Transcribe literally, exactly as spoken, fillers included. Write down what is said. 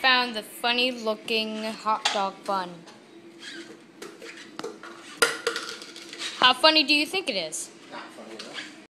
found the funny looking hot dog bun. How funny do you think it is?